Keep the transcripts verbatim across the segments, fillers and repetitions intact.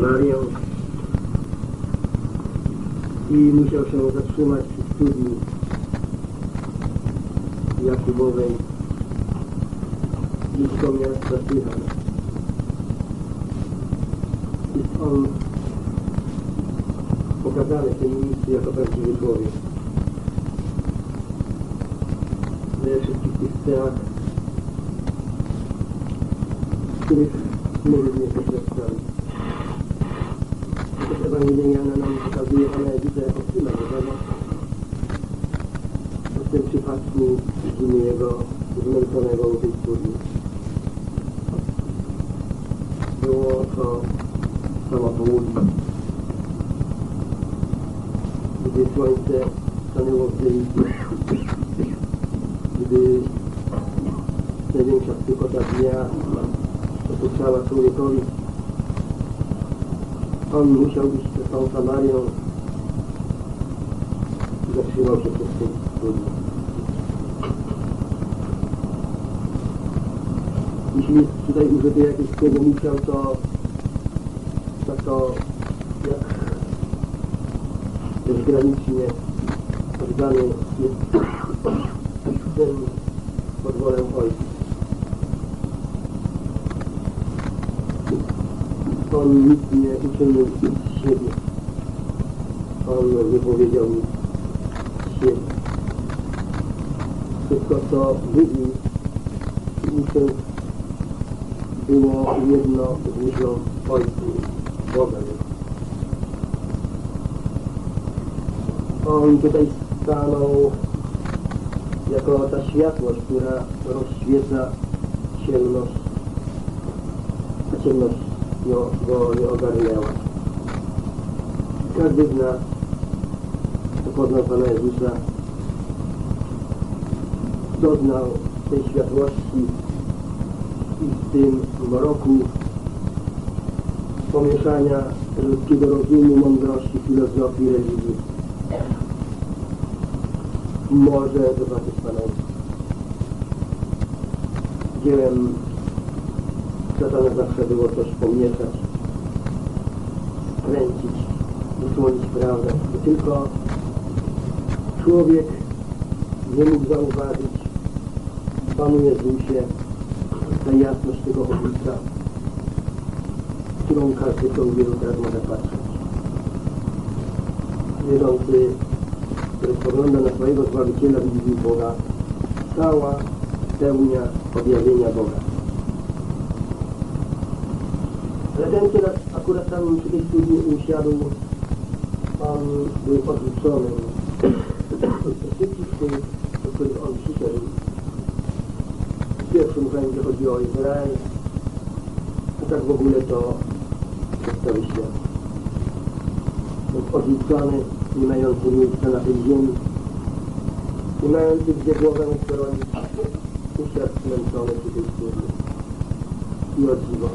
awarię i musiał się zatrzymać przy studni Jakubowej blisko miasta Tychan. Jest on pokazany w tym miejscu jako prawdziwy człowiek. We wszystkich tych scenach, w których my również doświadczamy. Przecież Ewangelia Jana nam pokazuje Pana Jezusa jako Syna Bożego. W tym przypadku widzimy Jego zmęczonego u tej studni. Było to samo południe, gdy słońce stanęło w zenicie, gdy największa stykota dnia opuszczała człowiekowi. On musiał iść przez tą Samarię i zatrzymał się przez tej studni. Jeśli jest tutaj użyte jakieś słowo musiał, to tak to jak bezgranicznie oddany jest ten pod wolę Ojca. On nic nie uczynił z siebie. On nie powiedział nic z siebie. Wszystko, co mówił, uczył, było jedno z myślą Ojcu, Boga. On tutaj stanął jako ta światłość, która rozświeca ciemność, a ciemność go nie ogarnęła. Każdy z nas, kto poznał Pana Jezusa, doznał tej światłości i w tym mroku pomieszania ludzkiego rozumu, mądrości, filozofii, religii może zobaczyć Pana Jezusa. Dziełem szatana zawsze było coś pomieszać, skręcić, wysłonić prawdę. I tylko człowiek nie mógł zauważyć w Panu Jezusie tę jasność tego oblicza, którą każdy człowiek teraz może patrzeć. Wierzący, który spogląda na swojego Zbawiciela, widzi Boga, cała pełnia objawienia Boga. Ale ten, który akurat tam przy tej studni usiadł, on był odrzucony. Wszystkich tych, do których on przyszedł, w pierwszym rzędzie chodzi o Izrael, a tak w ogóle to jest cały świat. Jest odrzucony, nie mający miejsca na tej ziemi, nie mający gdzie głowę uchronić, usiadł zmęczony przy tej studni. I o dziwo.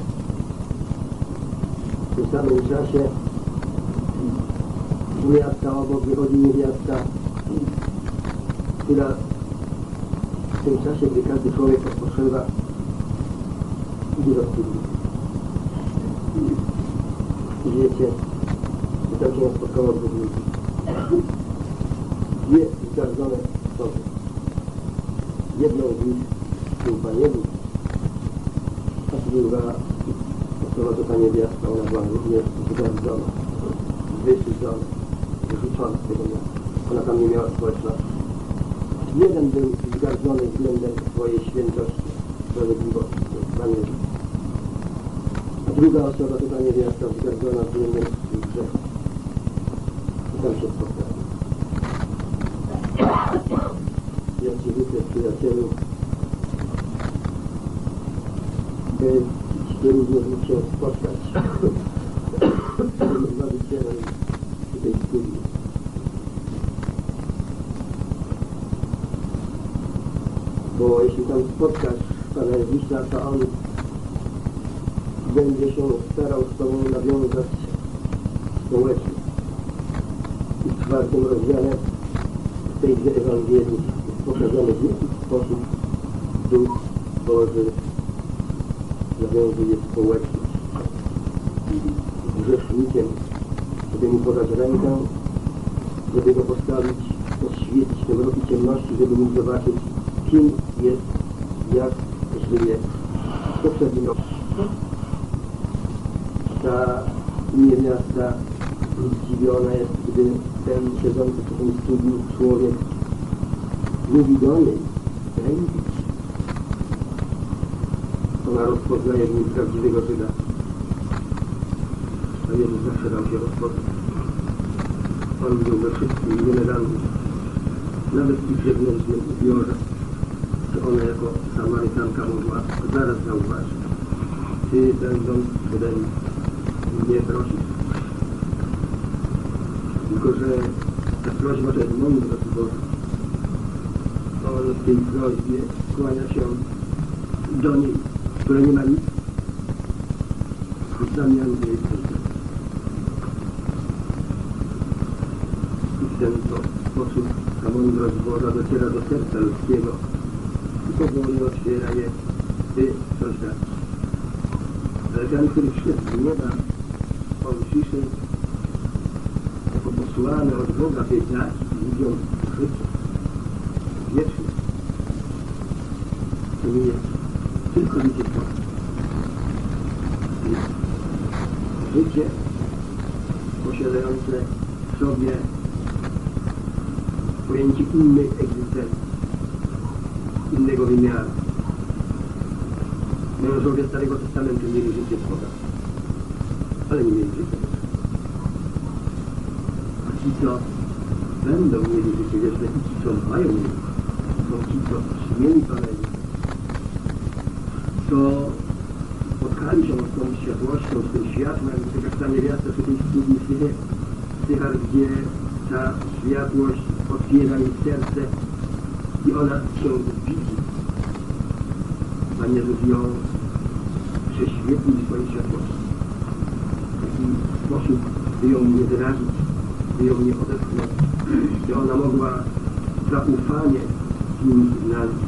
W tym samym czasie z miasta obok wychodzi niewiasta, która w tym czasie, gdy każdy człowiek odpoczywa, idzie do studni. I wiecie, że tam się spotkało dwóch ludzi. Dwie zgardzone osoby. Jedną z nich był Pan Jezus, a druga osoba to ta niewiasta, ona była również zgardzona, wyszydzona, wyrzucona z tego miasta. Ona tam nie miała społeczności. Jeden był zgardzony względem swojej świętości, sprawiedliwości, Pan Jezus. A druga osoba to ta niewiasta zgardzona względem swoich grzechów. I tam się spotkali. Ja Ci życzę, przyjacielu, by Ty również mógł się spotkać z Zbawicielem w tej studni. Bo jeśli tam spotkasz Pana Jezusa, to On będzie się starał z Tobą nawiązać społeczność. I w czwartym rozdziale tejże Ewangelii jest pokazane, w jaki sposób Duch Boży nawiązuje społeczność. grzesznikiem, żeby mu podać rękę, żeby go postawić, oświecić te mroki ciemności, żeby mógł zobaczyć, kim jest, jak żyje. To przewinął. Ta niewiasta zdziwiona jest, gdy ten siedzący przy tym studiu człowiek mówi do niej, kręcić. Ona rozpoznaje w nim prawdziwego Żyda. A Jezus zawsze dał się rozpoznać. On był we wszystkim nielegalny. Nawet w ich zewnętrznym ubiorze, że ona jako Samarytanka mogła zaraz zauważyć. Ty, będąc ode mnie prosić. Tylko że ta prośba to jest mądra Boża. On w tej prośbie kłania się do niej, która nie ma nic w zamian za jej prośbę. I w ten sposób ta mądrość Boża dociera do serca ludzkiego i powoli otwiera je, ty coś dasz. Ale dla niektórych świat nie da, on ciszy jako posłany od Boga tej dać ludziom życie wieczne. To nie jest tylko życie Boga. Życie posiadające w sobie pojęcie innej egzystencji, innego wymiaru. Mężowie Starego Testamentu mieli życie z Boga, ale nie mieli życia. A ci, co będą mieli życie wieczne i ci, co mają mieć, są ci, co przyjęli Pana Jezusa, co spotkali się z tą światłością, z tym światłem, tak jak ta niewiasta przy tej studni Sychar, gdzie ta światłość otwiera jej serce i ona się widzi. Pan Jezus ją prześwietlił swoją światłością. W taki sposób, by ją nie wyrazić, by ją nie odepchnąć, by ona mogła zaufanie z nim znaleźć.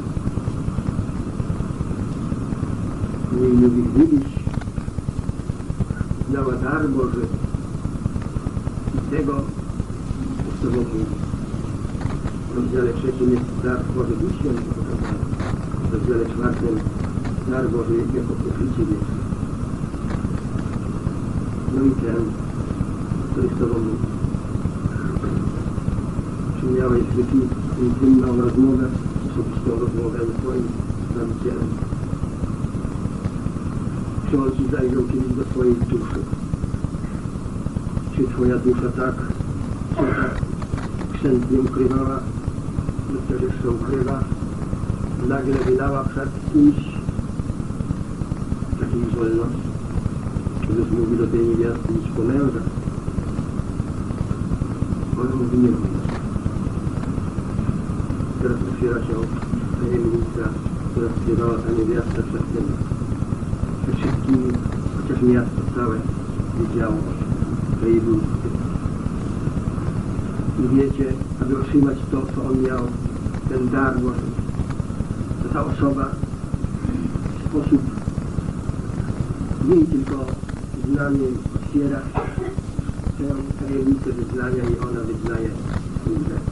I mówi, gdybyś znała dar Boży i tego, co z Tobą mówi. W rozdziale trzecim jest dar Boży Duch Święty pokazany. W rozdziale czwartym dar Boży jako pokrycie wieczne. No i ten, który z Tobą mówi. Czy miałeś w życiu intymną rozmowę, osobistą rozmowę ze swoim Zbawicielem? Czy On Ci zajrzał kiedyś do Twojej duszy? Czy Twoja dusza tak, czy tak krzętnie ukrywała, lub też jeszcze ukrywa, nagle wydała przed kimś takiej wolności? Jezus mówi do tej niewiasty, idź po męża. Ona mówi, nie wolno. Teraz otwiera się tajemnica, która śpiewała ta niewiasta przed tym. Przed wszystkimi, chociaż miasto całe wiedziało, że jej był wstyd. I wiecie, aby otrzymać to, co on miał, ten dar Boży, to ta osoba w sposób nie tylko znamiem otwiera tę tajemnicę wyznania i ona wyznaje swój grzech.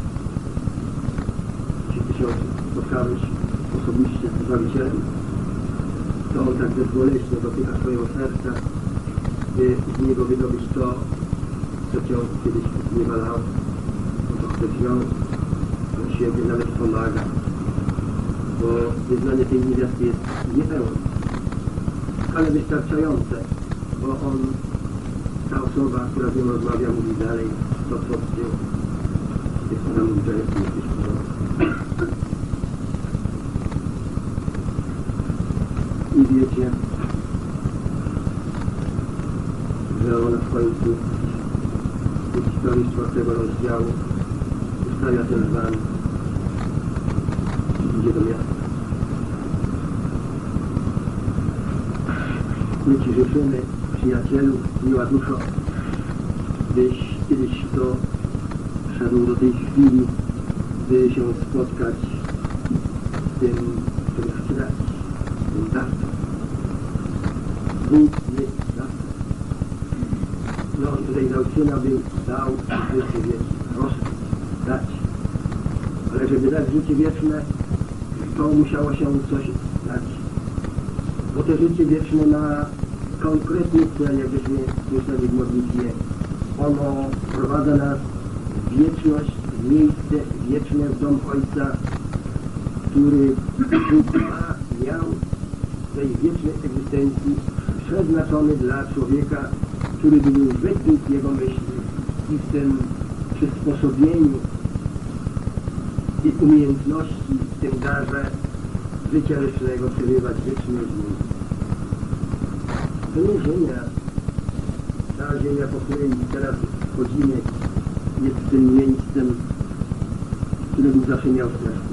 Jeśli ty się spotkałeś osobiście z Zbawicielem, to on tak bezboleśnie dotyka swojego serca, by z niego wydobyć to, co cię kiedyś zniewalało, to chce wziąć do siebie, nawet pomaga, bo wyznanie tej niewiasty jest niepełne, ale wystarczające, bo on, ta osoba, która z nią rozmawia, mówi dalej to, co odciął. Jest ona mówi, że jest jakieś porządek. I wiecie, że ona w końcu w historii czwartego rozdziału ustawia ten dzban i idzie do miasta. My Ci życzymy, przyjacielu, miła duszo, byś kiedyś to szedł do tej chwili, by się spotkać z tym, który chce dać, tym dawcą. Bóg jest dawcą. Syna był dał życie wieczne. Proszę, dać. Ale żeby dać życie wieczne, to musiało się coś dać. Bo to życie wieczne ma konkretny cel, jak żeśmy słyszeli w modlitwie. Ono prowadza nas w wieczność, w miejsce wieczne, w dom Ojca, który Bóg ma, miał w tej wiecznej egzystencji przeznaczony dla człowieka, który był według jego myśli i w tym przysposobieniu i umiejętności, w tym darze życia wiecznego przebywać wiecznie z nim. To nie ziemia, ta ziemia, po której teraz chodzimy, jest tym miejscem, które Bóg zawsze miał w sercu.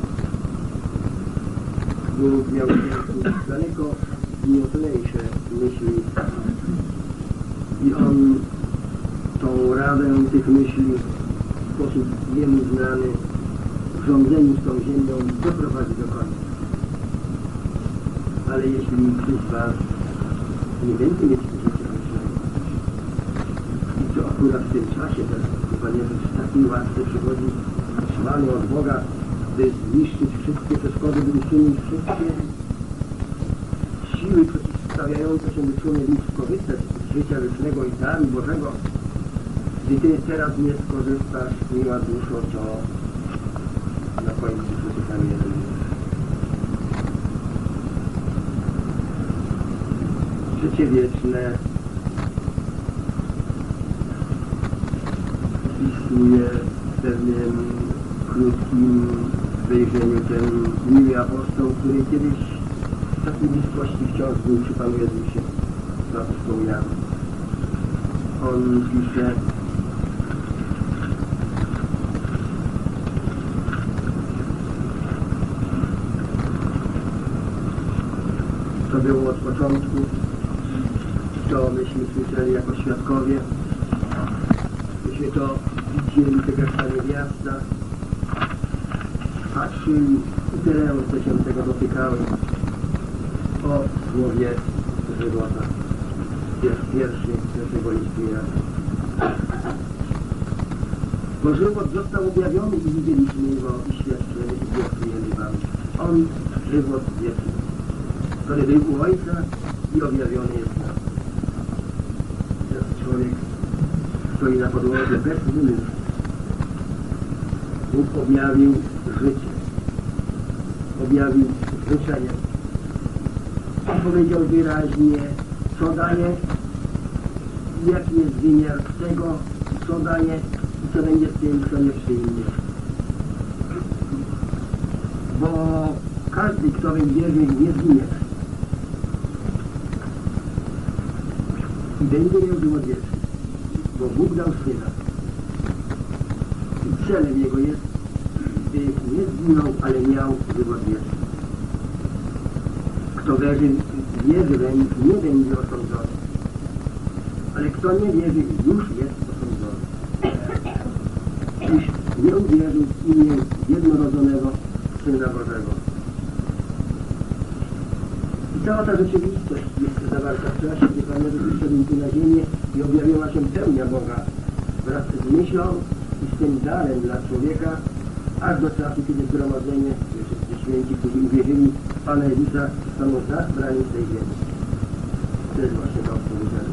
Bóg miał w sercu daleko mocniejsze myśli i On tą radę tych myśli w sposób jemu znany w rządzeniu z tą ziemią doprowadzi do końca. Ale jeśli ktoś z Was nie będzie mieć życia wiecznego i to akurat w tym czasie teraz, Pan Jezus w takiej łasce przychodzi wysłany od Boga, by zniszczyć wszystkie przeszkody, by usunąć wszystkie siły przeciwstawiające się, by człowiek mógł skorzystać z życia wiecznego i daru Bożego. Gdy Ty teraz nie skorzystasz, miła duszo, to na końcu przeczytamy jeden wiersz. Życie wieczne opisuje w pewnym krótkim wejrzeniu ten miły apostoł, który kiedyś w takiej bliskości wciąż był przy Panu Jezusie, z apostołu Jana. On pisze: to było od początku, to myśmy słyszeli jako świadkowie, myśmy to widzieli, tak jak ta niewiasta patrzyli i te ręce się tego dotykały. O słowie żywota. Pierwszy, pierwszego listu Jana. Bo żywot został objawiony i widzieliśmy Jego i świadczymy i głosujemy Wam. On, żywot wieczny, który był u Ojca i objawiony jest nam. Teraz człowiek stoi na podłodze bez wymysłu. Bóg objawił życie. Objawił życzenie. On powiedział wyraźnie, co daje, jaki jest wymiar tego, co daje i co będzie z tym, co nie przyjmie. Bo każdy, kto w wierzy, nie zginie. I będzie miał żywot wieczny, bo Bóg dał Syna. I celem Jego jest, by nie zginął, ale miał żywot wieczny. Kto wierzy, wierzy weń, nie będzie osądzony. Ale kto nie wierzy, już jest osądzony. Iż nie uwierzył w imię jednorodzonego Syna Bożego. I cała ta rzeczywistość jest zawarta w czasie, gdy Pan Jezus przyszedł tu na ziemię i objawiła się pełnia Boga wraz z myślą i z tym darem dla człowieka, aż do czasu, kiedy zgromadzenie, wszyscy święci, którzy uwierzyli w Pana Jezusa, staną zabrani z tej ziemi. To jest właśnie to odpowiedzialne.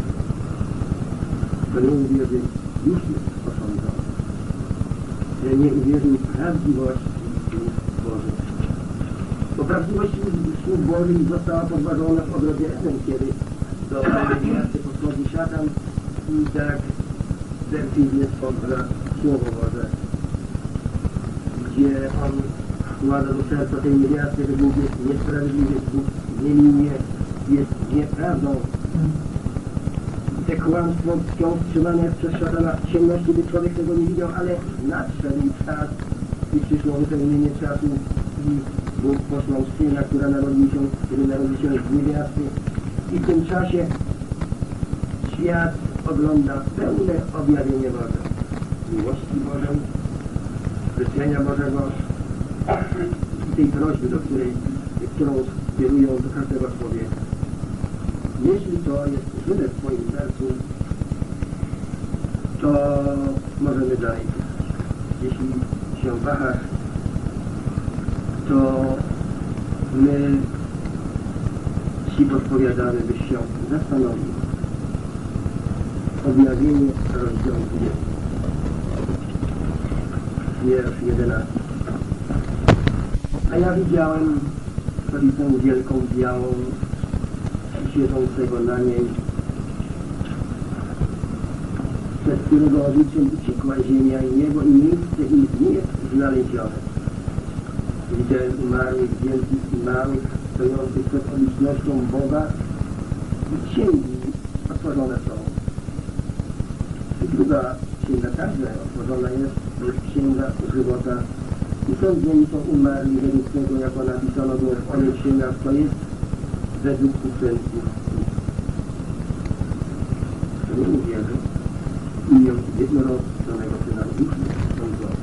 Kto nie uwierzy, już jest osądzony. Że nie uwierzył w prawdziwości słów Bożych. Bo prawdziwość słów Bożych została podważona w ogrodzie Eden, kiedy do tej miasty podchodzi szatan i tak perfidnie spojrza Słowo Boże, gdzie on wkłada do serca tej niewiasty, że Bóg jest niesprawiedliwy, Bóg nie miłuje, jest nieprawdą. I te kłamstwo wciąż trzymane przez szatana w ciemności, by człowiek tego nie widział, ale nadszedł czas i przyszło wypełnienie czasu i Bóg posłał Syna, który narodził się, który narodził się z niewiasty. I w tym czasie świat ogląda pełne objawienie Boże. Miłości Bożej, życzenia Bożego i tej prośby, do której, którą kierują do każdego człowieka. Jeśli to jest żywe w Twoim sercu, to możemy dalej. Jeśli się wahasz, to my Ci podpowiadamy, byś się zastanowił. Objawienie, rozdział dwudziesty. Wiersz jedenasty. A ja widziałem stolicę wielką, białą, siedzącego na niej, przez którego obliczem uciekła ziemia i niebo i miejsce ich nie jest znalezione. Widziałem umarłych, wielkich i małych, stojących przed obecnością Boga i księgi otworzone są. I druga księga także otworzona jest, to jest księga żywota. I sądzeni są umarli według tego, jak napisano było w owych księgach, to jest według uczynków. Kto nie uwierzy i miał jednorodzonego Syna już nie sądzony.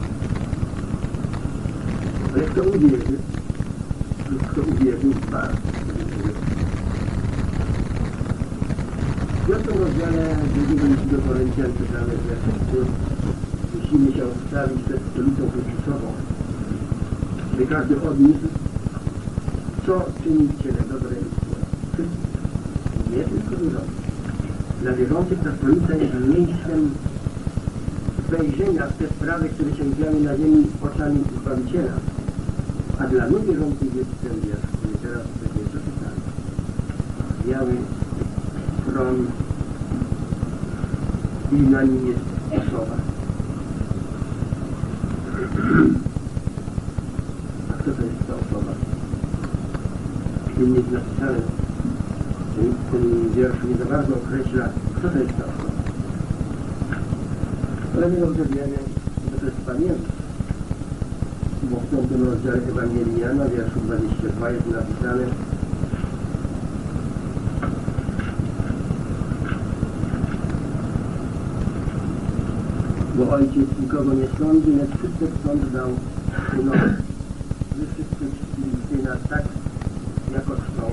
Ale kto uwierzy, lub kto uwierzył w Pana. W piątym rozdziale drugiego listu do Koryntian czytamy, że wszyscy musimy się stawić przed stolicą Chrystusową, by każdy odniósł, co czyni ciele dobre i złe. Wszyscy, nie tylko wierzących. Dla wierzących ta stolica jest miejscem wejrzenia w te sprawy, które się działy na ziemi oczami Zbawiciela. A dla niewierzących jest ten wiersz, który teraz będzie przeczytany. Biały tron i na nim jest osoba. A kto to jest ta osoba? Tu nie jest napisane, ten wiersz nie za bardzo określa, kto to jest ta osoba. Ale my dobrze wiemy, że to jest Pan Jezus. Bo w piątym rozdziale Ewangelii Jana, wierszu dwudziestym drugim jest napisane: bo Ojciec nikogo nie sądzi, lecz wszystek sąd dał Synowi. Wy wszyscy czcili Syna tak, jako czczą.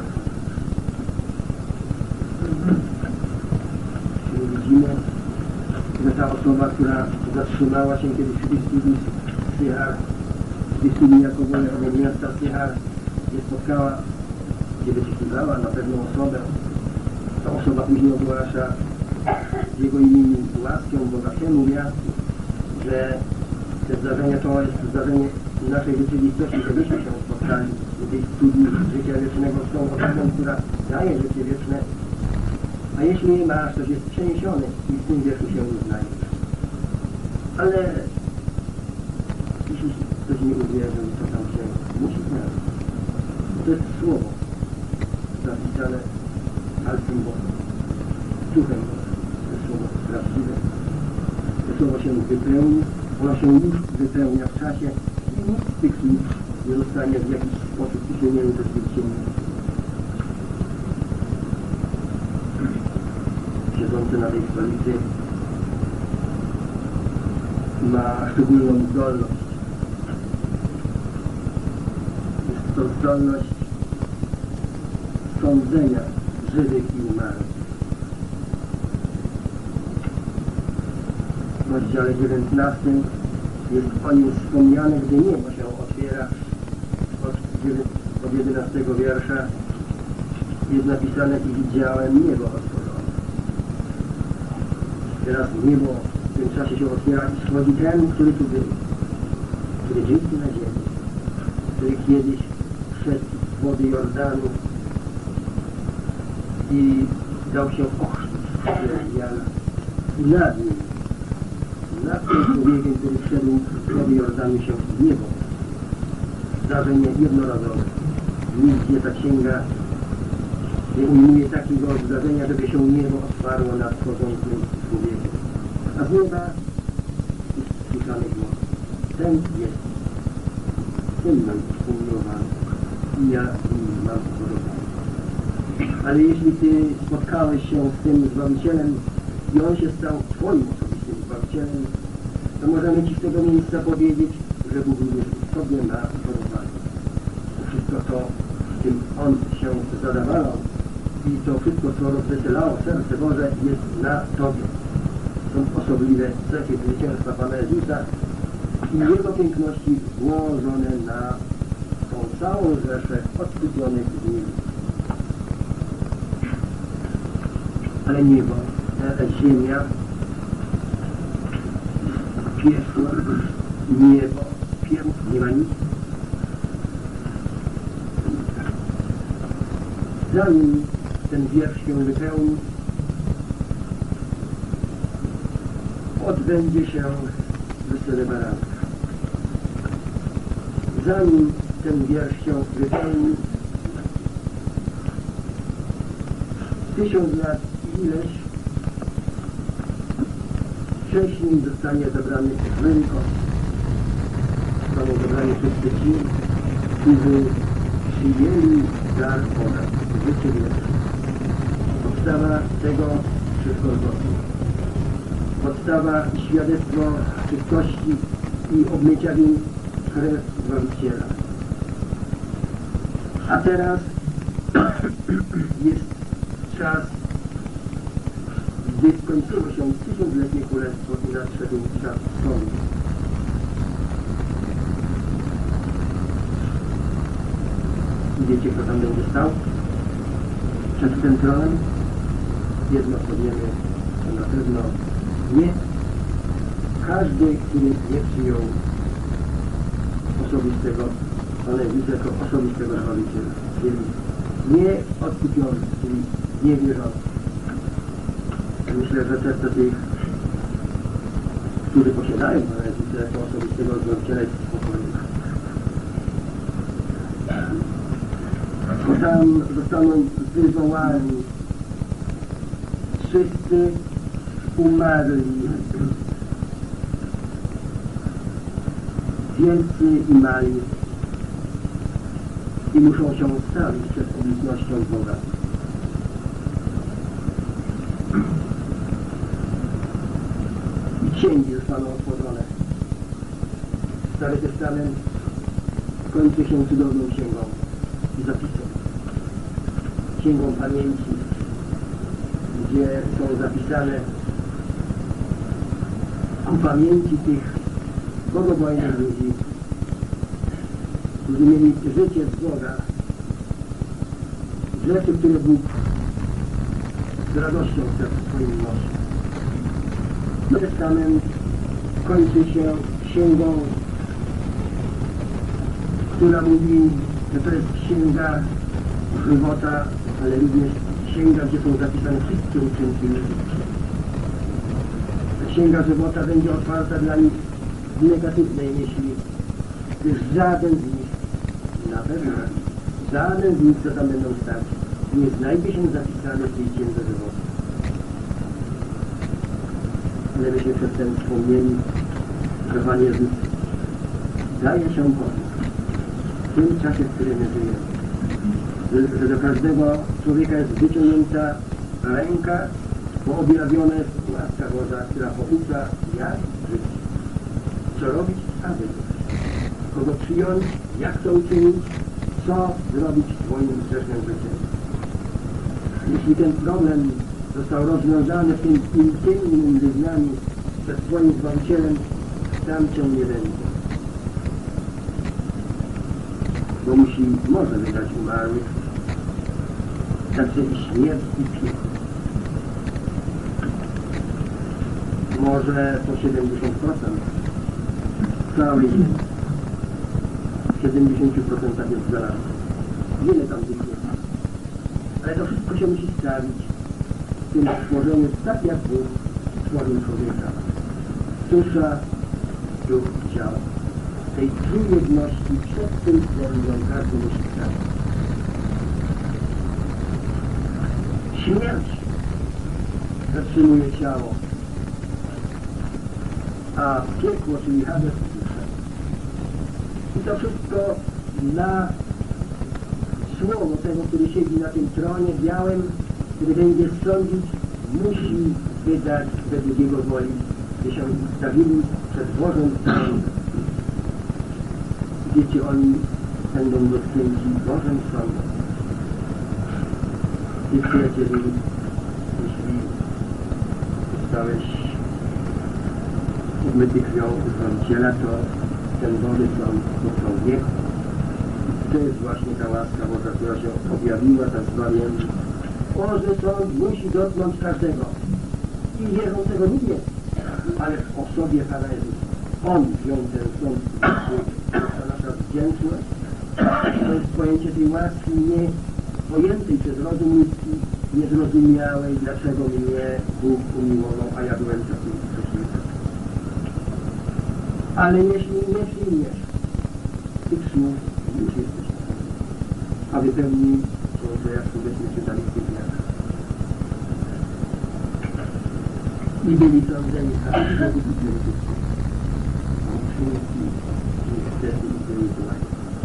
Czyli widzimy, że ta osoba, która zatrzymała się kiedyś w Christidis Sychar, w studii Jakobowe obok miasta Sychar, gdzie spotkała, gdzie wyszukiwała na pewną osobę. Ta osoba później ogłasza w jego imieniu łaskę bogatemu miastu, że te zdarzenia to jest zdarzenie naszej rzeczywistości, że myśmy się spotkali w tej studii życia wiecznego z tą osobą, która daje życie wieczne, a jeśli nie masz, to jest przeniesiony i w tym wierszu się uznajesz. Ale jeśli ktoś nie uwierzył, to tam się musi znaleźć. To jest słowo zapisane palcem Boga, duchem Boga. To słowo prawdziwe. To słowo się wypełni, ono się już wypełnia w czasie i nic z tych słów nie zostanie w jakiś sposób usunięty z tych księgi. Siedzący na tej stolicy ma szczególną zdolność. Jest to zdolność sądzenia żywych i umarłych. W rozdziale dziewiętnastym jest o nim wspomniane, gdy niebo się otwiera. Od jedenastego wiersza jest napisane: i widziałem niebo otworzone. Teraz niebo w tym czasie się otwiera i schodzi ten, który tu był, który żył tu na ziemi, który kiedyś wszedł z wody Jordanu i dał się ochrzcić w Jana. I nad nim, nad tym człowiekiem, który wszedł z wody Jordanu, się w niebo. Zdarzenie jednorazowe. Nigdzie ta księga nie ujmuje takiego zdarzenia, żeby się niebo otwarło nad wchodzącym człowiekiem. A z nieba jest słyszany głos: ten jest Syn nam umiłowany i ja z nim mam podobanie. Ale jeśli Ty spotkałeś się z tym Zbawicielem i On się stał Twoim osobistym Zbawicielem, to możemy Ci z tego miejsca powiedzieć, że Bóg również w Tobie ma podobanie. Wszystko to, z czym On się zadawalał i to wszystko, co rozweselało serce Boże, jest na Tobie. są osobliwe cechy zwycięstwa Pana Jezusa i Jego piękności włożone na tą całą rzeszę odkupionych z Nim. Ale niebo, ta ziemia, piekło, niebo, piekło, nie ma nic. Zanim ten wiersz się wypełni, odbędzie się wesele baranka. Zanim ten wiersz się wypełni, tysiąc lat ileś wcześniej zostanie zabrany zły kość. Zostaną zabrani wszyscy ci, którzy przyjęli dar Boga, życie wieczne. Podstawa tego wszystko zgodnie. Podstawa i świadectwo czystości i obmycia win krew Zbawiciela. A teraz jest czas, gdy skończyło się tysiącletnie królestwo i nadszedł czas sądu. Wiecie, kto tam będzie stał? Przed tym tronem? Jedno co wiemy, to na pewno nie. Każdy, który nie przyjął osobistego Pana Jezusa jako osobistego Zbawiciela, czyli nie odkupiony, czyli niewierzący. Myślę, że często tych, którzy posiadają Pana Jezusa jako osobistego Zbawiciela, jest spokojnych. Bo tam zostaną wywołani wszyscy umarli, wielcy i mali, i muszą się stawić przed obecnością Boga. I księgi zostaną otworzone. Stary Testament kończy się cudowną księgą i zapisem. Księgą pamięci, gdzie są zapisane ku pamięci tych bogobojnych ludzi, którzy mieli życie z Boga, rzeczy, które Bóg z radością w swoim nosi. Nowy Testament kończy się księgą, która mówi, że to jest księga żywota, ale również księga, gdzie są zapisane wszystkie uczynki ludzi. Ta księga żywota będzie otwarta dla nich w negatywnej myśli, gdyż żaden z nich, na pewno żaden z nich, co tam będą stać, nie znajdzie się zapisany w tej księdze żywota. Ale myśmy przedtem wspomnieli, że Pan Jezus daje się poznać w tym czasie, w którym my żyjemy. Że do każdego człowieka jest wyciągnięta ręka, bo objawiona jest łaska Boża, która poucza, jak żyć, co robić, aby żyć, kogo przyjąć, jak to uczynić, co zrobić swoim grzesznym życiem. Jeśli ten problem został rozwiązany w tym intymnym wyznaniu przed swoim Zbawicielem, tam cię nie będzie. Bo musi, może wydać umarłych, także i śmierć i piekło. Może to siedemdziesiąt procent całej ziemi. siedemdziesiąt procent jest zaraz. Wiele tam tych jest. Ale to wszystko się musi stawić w tym stworzeniu, tak jak Bóg stworzył człowieka. Dusza, duch i ciało. Tej trójjedności przed tym stworzeniem każdy musi stać. Śmierć zatrzymuje ciało, a piekło, czyli Hades, duszę. I to wszystko dla słowo tego, który siedzi na tym tronie białym, który będzie sądzić, musi wydać według Jego woli, by się stawili przed Bożym Sądem. Wiecie, oni będą dotknięci Bożym Sądem. I przyjacieli, jeśli zostałeś myty krwią Zbawiciela, to ten wody są mocą wieku. To jest właśnie ta łaska Boża, która się objawiła, ta zbawienna. O, że sąd musi dotknąć każdego. I wierzącego nie wie, ale w osobie Pana Jezusa. On wziął ten sąd, ta nasza wdzięczność. To jest pojęcie tej łaski nie pojętej przez rozum ludzki, niezrozumiałej, dlaczego mnie Bóg umiłował, a ja byłem takim przeciwnikiem. Ale jeśli nie przyjmiesz tych słów, już jesteś tam. A wypełni to, co jak byśmy czytali w tych dniach. I byli sądzeni, a byli uczynki. Uczynki niestety nie byli.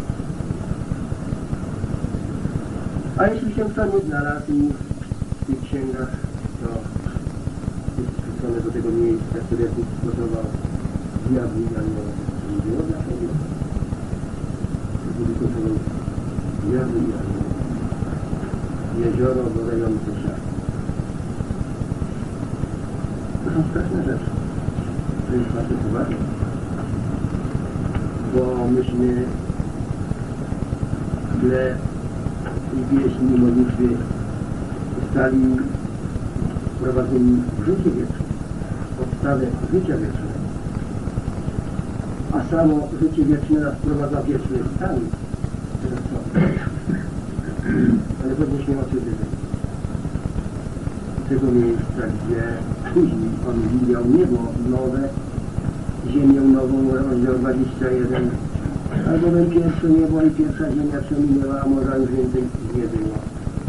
A jeśli się kto nie znalazł w tych księgach, to jest wrzucone do tego miejsca, które Bóg zgotował zjawienia, nie było dlaczego. Byli gotowe zjawienia, jezioro gorące się. To są straszne rzeczy. To jest bardzo poważne. Bo myśmy źle i pieśni, modlitwy zostali wprowadzeni w życie wieczne, podstawę życia wiecznego. A samo życie wieczne nas wprowadza w wieczny stan. Teraz co? Ale podnieśmy oczy wyżej. Tego miejsca, gdzie później On widział niebo nowe, ziemię nową, rozdział dwadzieścia jeden. Albowiem pierwsze niebo i pierwsza ziemia przeminęła, a morza już więcej nie było.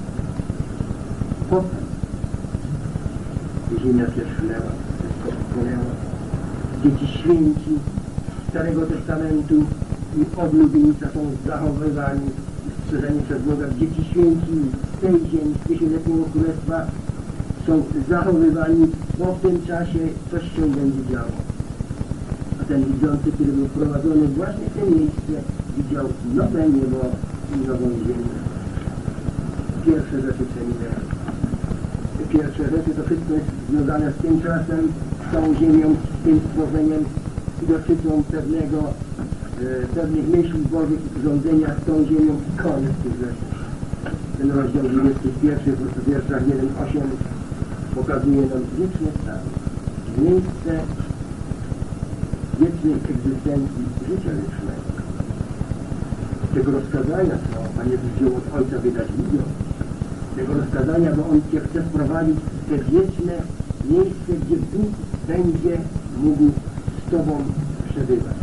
Potem ziemia pierzchnęła, wszystko spłynęło. Dzieci święci Starego Testamentu i oblubieńca są zachowywani i strzeżeni przez Boga. Dzieci święci z tej ziemi, z tysiącletniego królestwa są zachowywani, bo w tym czasie coś się będzie działo. A ten widzący, który był wprowadzony właśnie w to miejsce, widział nowe niebo i nową ziemię. Pierwsze rzeczy przeminęły. Pierwsze rzeczy to wszystko jest związane z tym czasem, z tą ziemią, z tym stworzeniem i dotyczą pewnego, e, pewnych myśli Bożych i urządzenia z tą ziemią i koniec tych rzeczy. Ten rozdział dwudziesty pierwszy w wierszach jeden osiem pokazuje nam wieczny stan. Miejsce wiecznej egzystencji życia wiecznego. Tego rozkazania, co Pan Jezus wziął od Ojca wydać ludziom. Tego rozkazania, bo On Cię chce wprowadzić w te wieczne miejsce, gdzie Bóg będzie mógł z Tobą przebywać.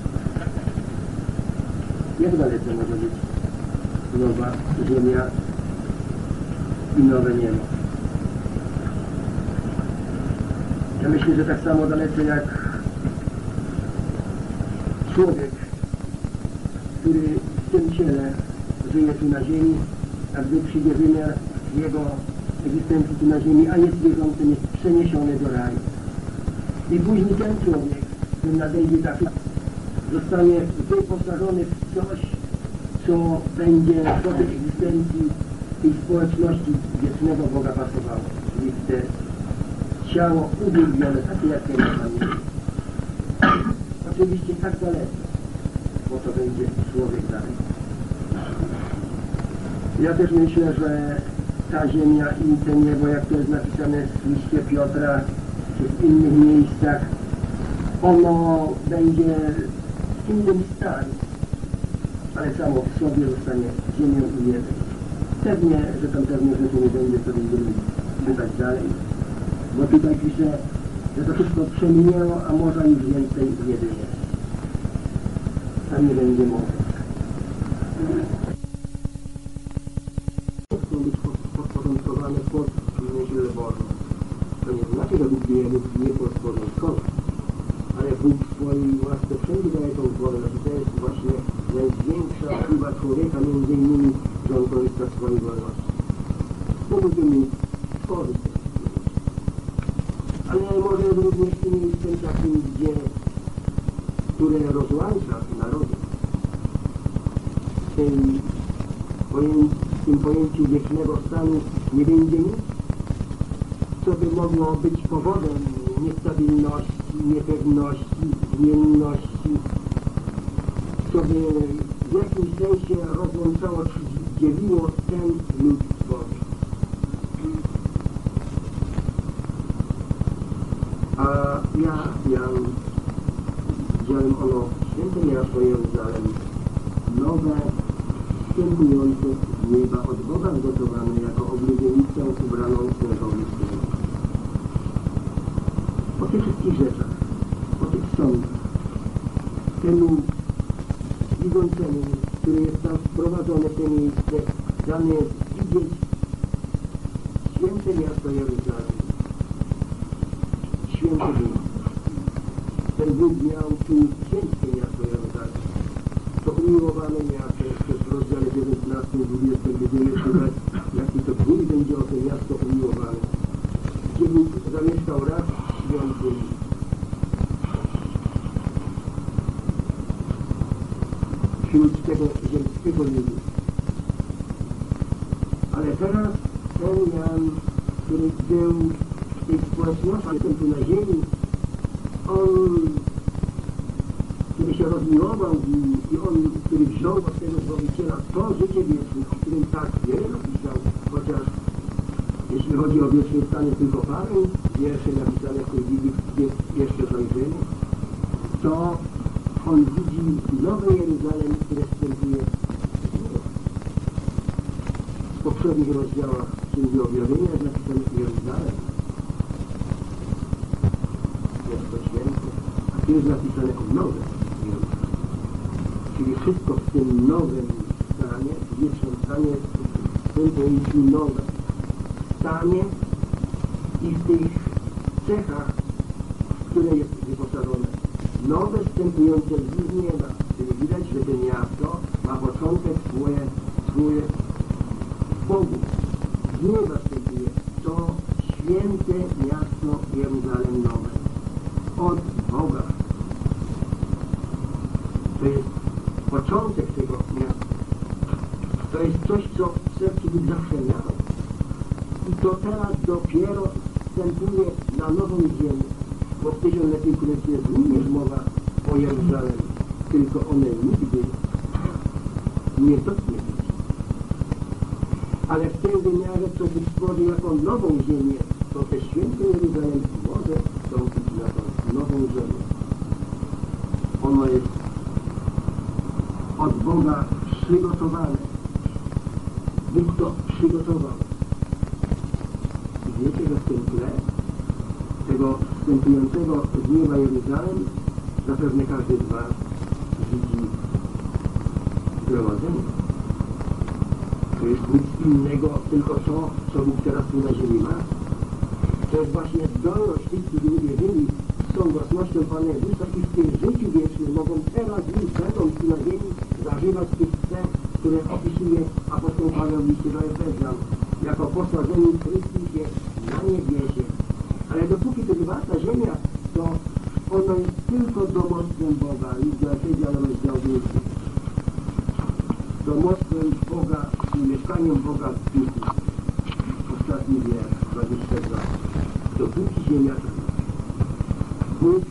Jak dalece może być nowa ziemia i nowe niebo? Ja myślę, że tak samo dalece jak człowiek, który w tym ciele żyje tu na ziemi, a gdy przyjdzie wymiar jego egzystencji tu na ziemi, a jest wierzącym, jest przeniesiony do raju. I później ten człowiek, który nadejdzie taki, zostanie wyposażony w coś, co będzie w sobie egzystencji tej społeczności wiecznego Boga pasowało. Czyli w te ciało uwielbione, takie jak ten Pan. Oczywiście tak daleko, bo to będzie człowiek dalej. Ja też myślę, że ta ziemia i to niebo, jak to jest napisane w liście Piotra, czy w innych miejscach, ono będzie w innym stanie, ale samo w sobie zostanie ziemią i niebem. Pewnie, że tam pewnie rzeczy nie będzie, co będziemy czytać dalej, bo tutaj pisze, że to wszystko przeminęło, a morza już więcej nie będzie. Tam nie będzie morza. Chcą być podporządkowane pod myśl Bożą. To nie znaczy, że Bóg je nie podporządkować, ale Bóg w swojej łasce wszędzie daje tą wolność. I to jest właśnie największa siła człowieka, między innymi, że on korzysta z swojej wolności. Mógłby mi stworzyć te ale może również w tym miejscem takim, gdzie, które rozłącza narody. W tym, pojęciu, w tym pojęciu wiecznego stanu nie będzie nic, co by mogło być powodem niestabilności, niepewności, zmienności, co by w jakimś sensie rozłączało czy dzieliło ten lud Boży. A ja, Jan, widziałem ono święte miasto Jeruzalem, nowe, wstępujące z nieba od Boga zgotowane jako oblubienicę ubraną sępowi swojego. O tych wszystkich rzeczach, o tych sądach, temu widzącemu, który jest tam wprowadzony w to miejsce, dane jest widzieć święte miasto Jeruzalem. Święty Bóg. Ten Bóg miał tu święte miasto Jeruzalem. To umiłowane miasto, jeszcze w rozdziale dziewiętnastym, dwudziestym będziemy czytać, jaki to Bóg będzie o to miasto umiłowane. Gdzie Bóg zamieszkał raz w świątyni. Wśród tego ziemskiego ludu. Ale teraz ten Jan, który był w tej społeczności, ten tu na ziemi, on, który się rozmiłował i on, który wziął od tego Zbawiciela to życie wieczne, o którym tak wiele napisał, chociaż jeśli chodzi o wieczny stan, jest tylko parę wierszy napisanych w tej Biblii, jeszcze zajrzymy, to on widzi nowe Jeruzalem, które wstępuje w poprzednich rozdziałach Księgi Objawienia, jest napisane Jeruzalem. Miasto Święte. A tu jest napisane o nowym Jeruzalem. Czyli wszystko w tym nowym stanie, w wiecznym stanie, w tym pojęciu nowe stanie i w tych cechach, w które jest wyposażone. Nowe wstępujące z nieba, czyli widać, że to miasto ma początek swoje, swoje w Bogu. Z nieba wstępuje to święte miasto Jeruzalem nowe. Od Boga. To jest początek tego miasta. To jest coś, co w sercu Bóg zawsze miał. I to teraz dopiero wstępuje na nową ziemię. Bo w tysiącletnim królestwie jest również mowa o Jeruzalem, tylko one nigdy nie dotknie być. Ale w tym wymiarze, co Bóg stworzy jako nową ziemię, to te święte Jeruzalem może wstąpić na tą nową ziemię. Ono jest od Boga przygotowane. Bóg to przygotował. I wiecie, że w tym tle tego wstępującego z nieba Jeruzalem zapewne każdy z was widzi zgromadzenie. To jest nic innego, tylko to, co Bóg teraz tu na ziemi ma. To jest właśnie zdolność tych, którzy uwierzyli z tą własnością Pana Jezusa i w tym życiu wiecznym mogą teraz już będąc tu na ziemi zażywać tych cech, które opisuje apostoł Paweł w liście do Efezjan, jako posadzeni w Chrystusie na niebiesie. Ale dopóki to bywa ta ziemia, to ono jest tylko domostwem Boga. List do Efezjan, rozdział drugi. Domostwem Boga i mieszkaniem Boga w duchu. Ostatni wiersz, dwudziesty drugi. Dopóki ziemia trwa. Bóg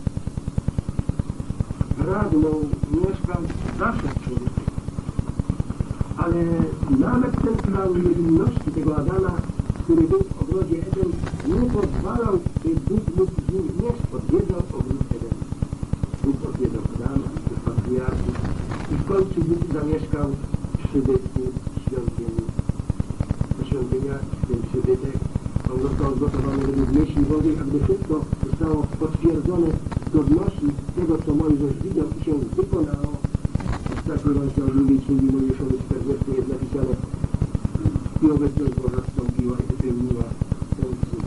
pragnął mieszkać zawsze w człowieku. Ale nawet ten plan niewinności tego Adama, który był w ogrodzie Eden, nie pozwalał, by Bóg mógł z nim mieszkać. Odwiedzał ogród Eden. Bóg odwiedzał Adama, tych patriarchów i w końcu Bóg zamieszkał w przybytku świątyni. Ta świątynia, ten przybytek, on został zgotowany według myśli Bożej, a gdy wszystko zostało potwierdzone w godności tego, co Mojżesz widział i się wykonało. Ostatni rozdział drugiej Księgi Mojżeszowej czterdziesty jest napisane: i obecność Boża wstąpiła i wypełniła tę cud.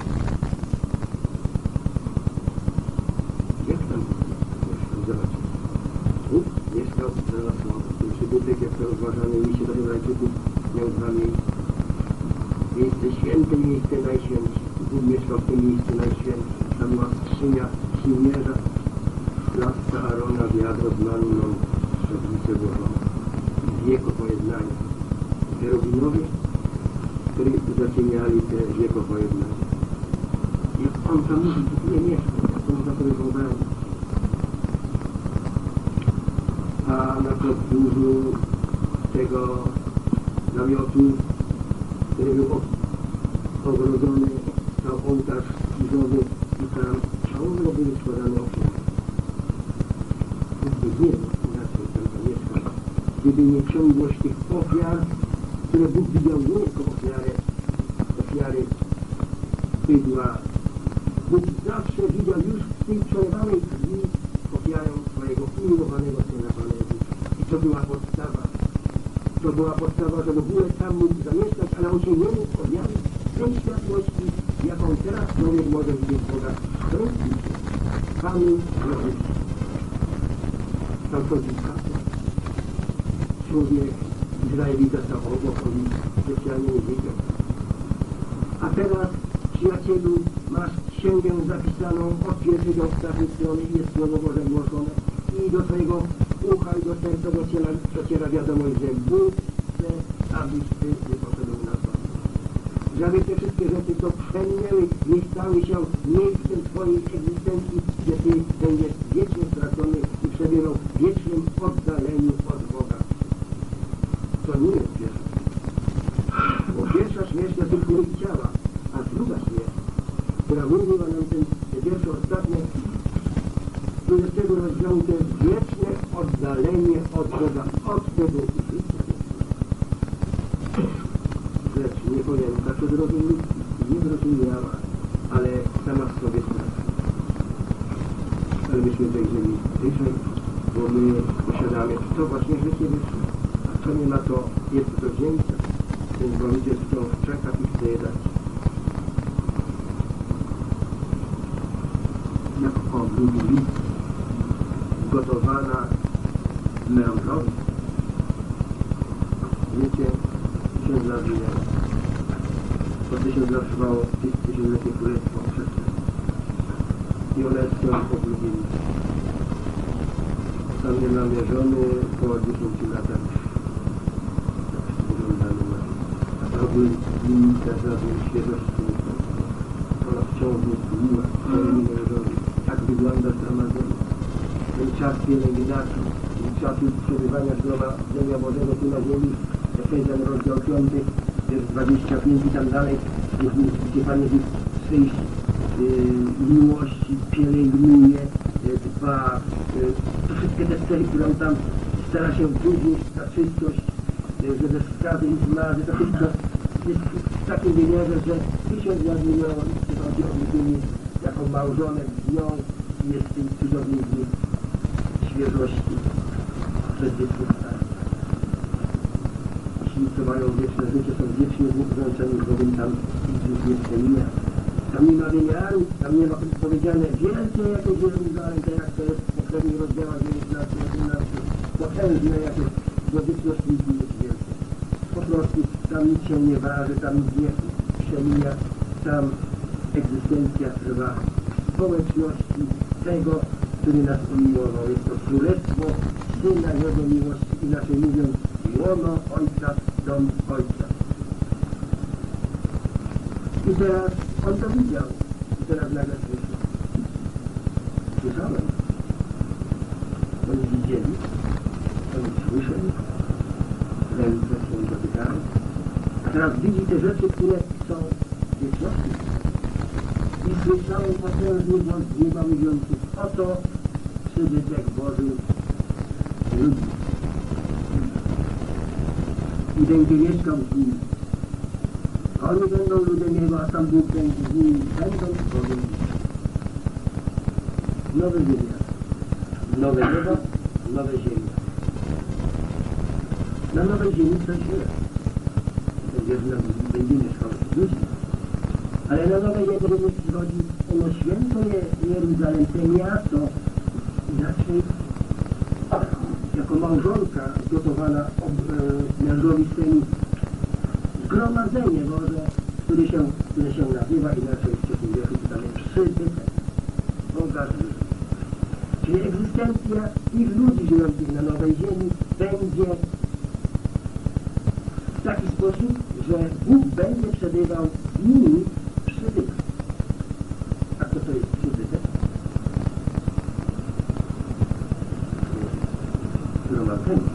Jak tam mieszkał? Zobaczcie. Bóg mieszkał zaraz w tym przybytek, jak to rozważane w liście do Hebrajczyków, miał dwa miejsca. Miejsce święte, miejsce najświętsze. Bóg mieszkał w tym miejscu najświętszym. Tam była skrzynia przymierza, szlachta Arona, wiadro z manną, sztablicę Bożą i wieko pojednania. Cherubinowie, którzy zacieniali te wieko pojednania. Jak on tam mówi, nie mieszka, to można sobie wyobrazić. A na podwórzu tego namiotu, który był ogrodzony, stał ołtarz krzyżowy i tam ciągle były składane ofiary. Gdyby nie było inaczej tam zamieszkał, gdyby nie ciągłość tych ofiar, które Bóg widział nie jako ofiary, ofiary bydła. Bóg zawsze widział już w tej przelewanej krwi ofiarę swojego umiłowanego Syna Pana Jezusa. I to była podstawa. To była podstawa, że w ogóle tam mógł zamieszkać, ale on się nie mógł objawić tej światłości, jaką teraz człowiek może widzieć Boga. To jest Panu Jezus. Tam chodzi kapłan. Człowiek, Izraelita stał obok, on specjalnie nie wiedział. A teraz, przyjacielu, masz księgę zapisaną od pierwszej do ostatniej strony i jest Słowo Boże głoszone i do twojego ucha i do serca dociera, dociera wiadomość, że Bóg chce, abyś ty nie poszedł na to. Żeby te wszystkie rzeczy to przeminęły, nie stały się miejscem twojej egzystencji, gdzie ty będziesz wiecznie stracony i przebywał w wiecznym oddaleniu od Boga. To nie jest pierwsza. Bo pierwsza śmierć to tylko ich ciała, a druga śmierć, która mówiła nam ten, te pierwsze, ostatnie, dwudziestego rozdziału, to jest wieczne oddalenie od Boga, od tego życia. Rzecz nie powiem, tak to zrozumieć, nie zrozumiała, ale sama w sobie straci. Ale myśmy zajrzeli wyżej, bo my posiadamy to właśnie życie wieczne, a co nie ma, to jest do wzięcia. Ten Zbawiciel wciąż czeka i chce je dać. Jak obudzi gotowana mężowi. Wiecie, tysiąc lat minęło. Po tysiąc lat trwało tysiącletnie królestwo krzesne. I one są oblubieni. Tam nie namierzony po dziesięciu latach. Wyglądamy na robił linijkę żadnej świeżości. Ona wciąż nie zmieniła swoimi mężowi. Tak wygląda zgromadzenie. Ten czas pielęgnacji, ten czas już przebywania Zgromadzenia Bożego tu na ziemi, Efezjan rozdział piąty, wiersz dwadzieścia pięć i tam dalej, gdzie Pan Jezus swej yy, miłości pielęgnuje, yy, dba, yy, to wszystkie te cele, które on tam stara się wznieść, ta czystość, yy, że ze skazy i zmazy, to wszystko jest w takim wymiarze, że tysiąc lat minęło i przychodzi oblubienie jako małżonek z nią i jest w tej cudownej dni świeżości przed zwycięstwem. Ci, co mają wieczne życie, są wiecznie włączeni, bowiem tam ich nie przemija. Tam nie ma wymiaru, tam nie ma powiedziane wielkie jako Jeruzalem, tak jak to jest w poprzednich rozdziałach dziewiętnasty osiemnasty. Potężne jakieś do wieczności jest wielkie. Po prostu tam nic się nie waży, tam nic nie przemija, tam egzystencja trwa w społeczności tego, który nas umiłował. Jest to królestwo Syna Jego miłości, inaczej mówiąc, łono Ojca, dom Ojca. I teraz on to widział. I teraz nagle słyszał. Słyszałem. Oni widzieli, oni słyszeli, ręce się dotykały. A teraz widzi te rzeczy, które są w wieczności. I słyszałem potężny głos z nieba mówiący: oto przybytek Boży ludzi. I będzie mieszkał z nimi. Oni będą ludem Jego, a sam Bóg będzie z nimi. Będą Bogiem. Nowy wymiar. Nowe niebo, nowe ziemia. Na nowej ziemi coś jest. Będzie mieszkał z ludźmi. Ale na nowej niebo również przychodzi ono święto Jeruzalem, to miasto, inaczej jako małżonka gotowana e, mężowi swojemu zgromadzenie Boże, które się, które się nazywa inaczej w trzecim wieku czytamy przybytek Boga z ludźmi. Czyli egzystencja tych ludzi żyjących na nowej ziemi będzie w taki sposób, że Bóg będzie przebywał z nimi przybytek. to jest przybytek? Zgromadzenie.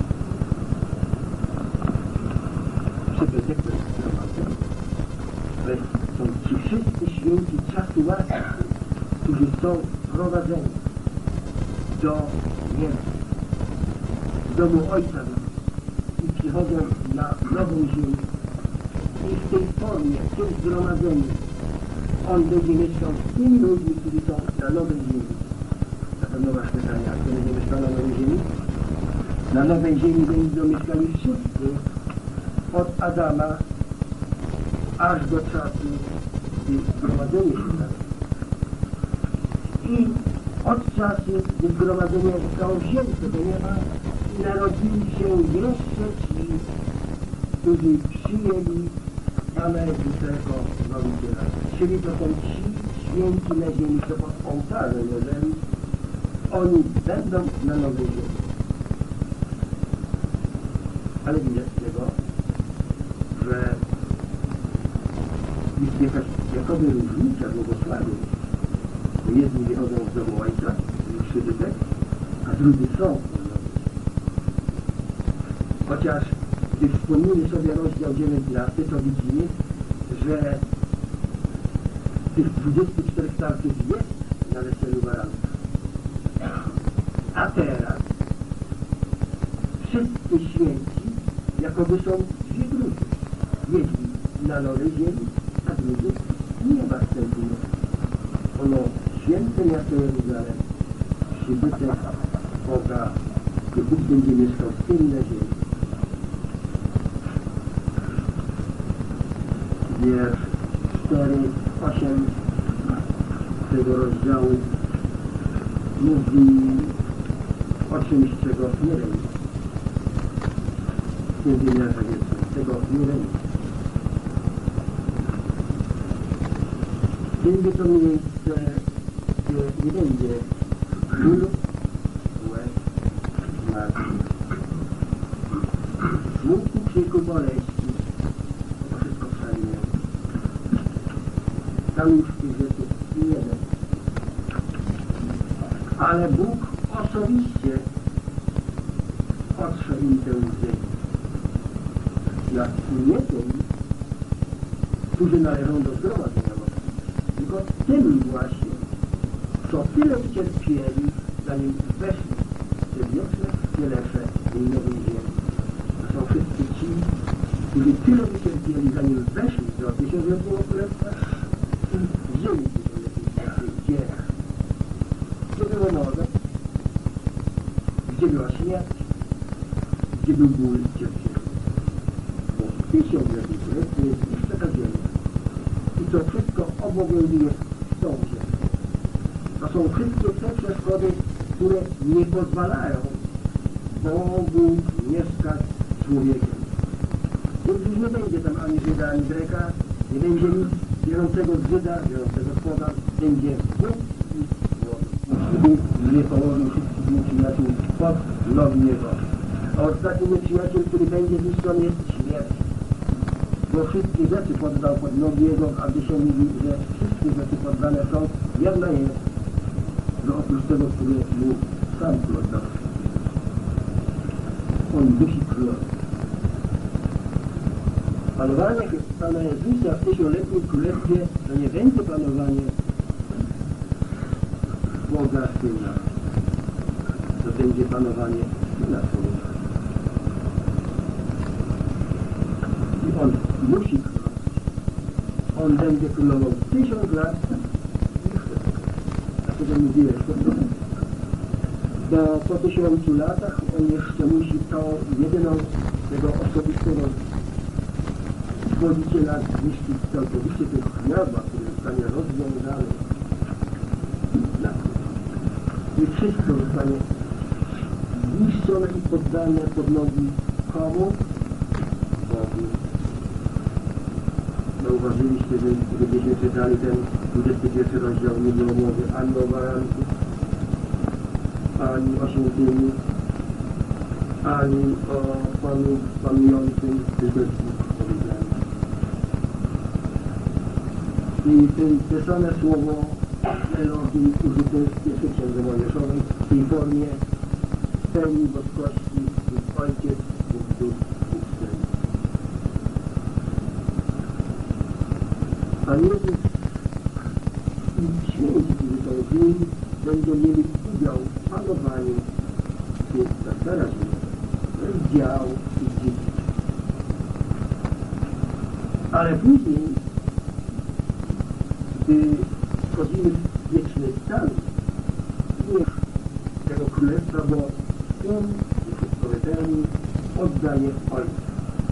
Przybytek to jest zgromadzenie. To są ci wszyscy święci czasu łaski, którzy są prowadzeni do nieba, z domu Ojca i przychodzą na nową ziemię. I w tej formie, w tym zgromadzeniu On będzie mieszkał z tymi ludźmi, którzy są na nowej ziemi. Na pewno masz pytanie, a kto będzie mieszkał na nowej ziemi? Na nowej ziemi będą mieszkali wszyscy od Adama aż do czasu, gdy zgromadzenie się narodzi. I od czasu, gdy zgromadzenie zostało wzięte do nieba, narodzili się jeszcze ci, którzy przyjęli Pana Jezusa jako Zbawiciela. Czyli to są ci święci na ziemi, co pod ołtarzem leżeli, oni będą na nowej ziemi. Ale widać z tego, że jest jakaś jakoby różnica błogosławień. Bo jedni wychodzą z domu Ojca, przybytek, a drudzy są. Chociaż gdy wspomnimy sobie rozdział dziewiętnasty, to widzimy, że tych dwudziestu czterech starców jest na weselu baranka. A teraz wszyscy święci jakoby są dwie grupy. Jedni na nowej ziemi, a drudzy nie ma wstępnego. Ono święte miasto Jeruzalem, przybytek Boga, gdy Bóg będzie mieszkał z tymi na ziemi. Wiersz cztery, osiem tego rozdziału mówi o czymś, czego nie wiem. W tym wymiarze wiecznym, tego nie wiem. Będzie to miejsce, gdzie nie będzie bólu, łez, zmartwień, smutku, krzyku, boleści. To wszystko wszędzie. Tam już tych rzeczy nie wiem. Ale Bóg osobiście otrze im tę łzę. Jak nie tym, którzy należą do zgromadzenia, tylko tym właśnie, co tyle ucierpieli, zanim weszli w te wieczne cielesze tej nowej ziemi. To są wszyscy ci, którzy tyle ucierpieli, zanim weszli do tysiącletniego królestwa i wzięli tysiącletnie gdzie gdzie było morze, gdzie była śmierć, gdzie był ból i cierpienie. Bo tysiącletnie królestwo jest jeszcze ta ziemia. I to wszystko obowiązuje w tą ziemię. To są wszystkie te przeszkody, które nie pozwalają Bogu mieszkać z człowiekiem. Więc już nie będzie tam ani Żyda, ani Greka, nie będzie nic wierzącego z Żyda, wierzącego z Boga, będzie Bóg i człowiek. Musimy nie położył wszystkich nieprzyjaciół pod nogi Jego. A ostatni nieprzyjaciel, który będzie zniszczony, jest śmierć. Bo wszystkie rzeczy poddał pod nogi Jego, a gdy się mówi, że wszystkie rzeczy poddane są, jedna jest, że oprócz tego, który mu sam król dał. On dusi królowy. Panowanie Pana Jezusa w tysiącletnim królestwie to nie będzie panowanie Boga Syna. To będzie panowanie Syna Człowieka. I On musi królować. On będzie królował tysiąc lat i wszystko. Dlatego mówiłeś, bo po tysiącu latach on jeszcze musi tą jedyną tego osobistego Zbawiciela zniszczyć całkowicie tego gniazda, który zostanie rozwiązany na i wszystko zostanie zniszczone i poddane pod nogi komu? Bogu. Zauważyliście, że gdybyśmy czytali ten dwudziesty pierwszy rozdział, nie było mowy ani o baranku, ani o świątyni, ani o Panu panującym, tylko jest powiedziane. I to same słowo Elohim użyty w pierwszej księdze Mojżeszowej w tej formie pełni boskości Bóg Ojciec, Bóg Duch, Bóg Syn. A Jezus i święci, którzy są z Nim, będą mieli udział w panowaniu święta zaraźnego. To jest dział i dziedzictwo. Ale później, gdy wchodzimy w wieczny stan, nie tego królestwa, bo Syn i wszystko wypełni, oddaje Ojca.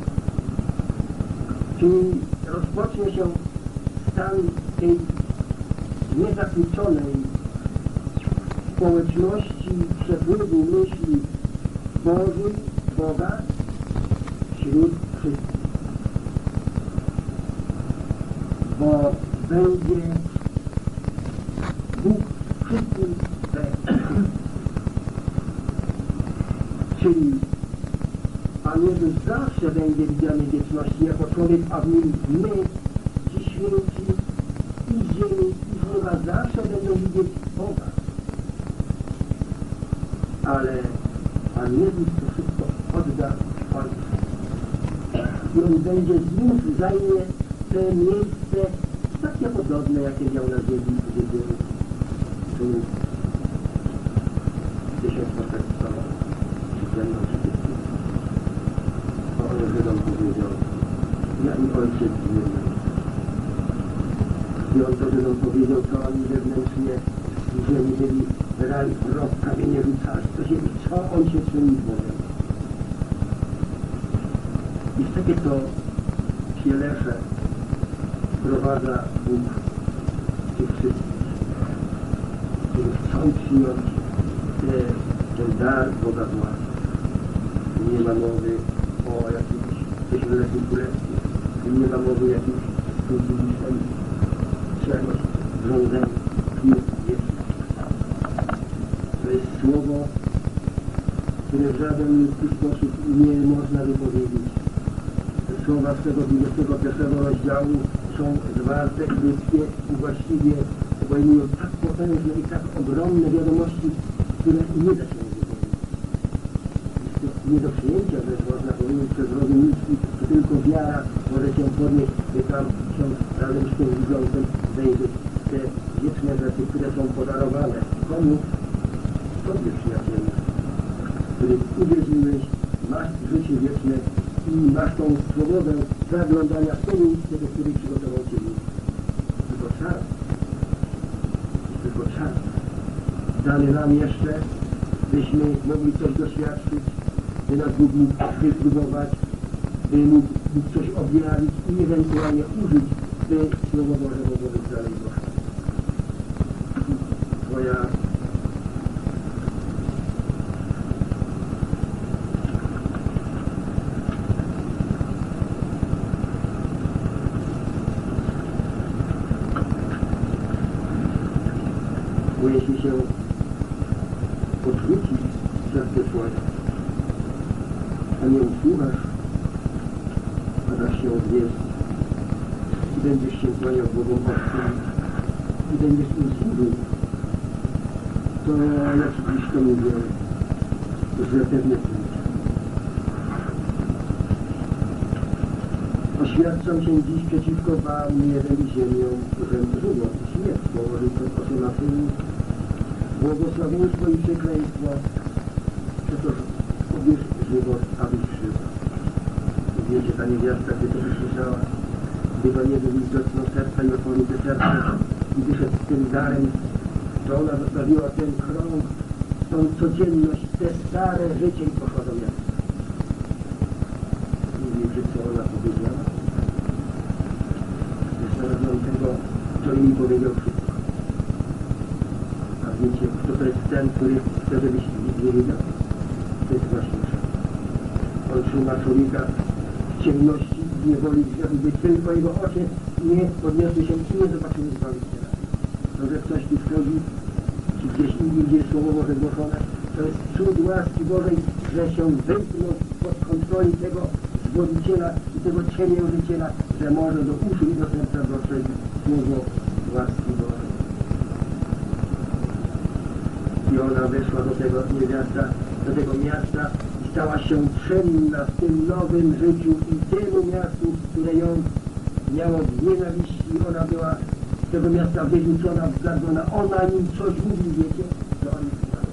Czyli rozpocznie się stan tej niezakłóconej społeczności przepływu myśli Bożej, Boga wśród wszystkich. Bo będzie Bóg wszystkim, czyli Pan Jezus zawsze będzie widziany w wieczności jako człowiek, a w nim my, ci święci i z ziemi, i z nieba zawsze będą widzieć Boga. Ale Pan Jezus to wszystko odda Ojcu. I On będzie znów zajmie te miejsce takie podobne, jakie miał na ziemi, gdzie był tu tysiąc lat temu, ze mną wszystkim. A On Żydom powiedział, ja i Ojciec w jednym. I On to Żydom powiedział, co oni wewnętrznie w ziemi byli rozprawienie rzucali do ziemi, co On się czyni Bogiem. I w takie to cielesze wprowadza Bóg tych wszystkich, którzy chcą przyjąć te, ten dar Boga z łaski. Nie ma mowy o jakimś tysiącletnim królestwie, nie ma mowy o jakimś studium czegoś, rządzeniu, jest. To jest słowo, które w żaden ludzki sposób nie można wypowiedzieć. Te słowa z tego dwudziestego pierwszego rozdziału są zwarte ludzkie i właściwie obejmują tak potężne i tak ogromne wiadomości, które nie da się wypowiedzieć. Jest to nie do przyjęcia, że można powiedzieć przez rozum ludzki, że tylko wiara może się podnieść, by tam ksiądz razem z tym widzącym wejrzeć te wieczne rzeczy, które są podarowane. Komu? Tobie, przyjacielu, który uwierzyłeś, masz życie wieczne i masz tą swobodę zaglądania w te miejsce, do których przygotował Cię Bóg. Tylko czas, tylko czas dany nam jeszcze, byśmy mogli coś doświadczyć, by nas Bóg mógł wypróbować, by mógł, mógł coś objawić i ewentualnie użyć, by Słowo Boże mogło być dalej doszło. Twoja bo jeśli się odwrócisz serce Twoje, a nie usłuchasz, a dasz się odwieść i będziesz się kłaniał Bogom Ojcom i będziesz im służył, to ja Ci dziś to mówię, że pewnie pójdzie. Oświadczam się dziś przeciwko Wam, niebem i ziemią, że żywot i śmierć położył przed oczyma Twymi, błogosławieństwo i przekleństwo, przecież pobierz żywot, abyś żył. Wiecie, ta niewiasta, gdy to wysłyszała, gdy Pan Jezus dotknął serca i otworzył te serce i wyszedł z tym darem, to ona zostawiła ten krąg, tą codzienność, te stare życie i poszła do miasta. Nie wiem, czy co ona powiedziała. Znalazłam tego, co mi powiedział wszystko. A wiecie, kto to jest ten, który chce, żebyś nic nie wiedział? To jest właśnie Bóg. On trzyma człowieka w ciemności, w niewoli grzechu, by tylko jego oczy nie podniosły się i nie zobaczyły Zbawiciela. To, że ktoś tu wchodzi, czy gdzieś indziej, gdzie jest Słowo Boże głoszone, to jest cud łaski Bożej, że się wymknął pod kontroli tego Zbawiciela i tego ciemiężyciela, że może do uszu i do serca dotrzeć Słowo łaski Bożej. I ona weszła do tego niewiasta, do tego miasta i stała się czynna w tym nowym życiu i wielu miastów, które ją miało w nienawiści. Ona była z tego miasta wyrzucona, wzgardzona. Ona im coś mówi, wiecie, to oni słuchają.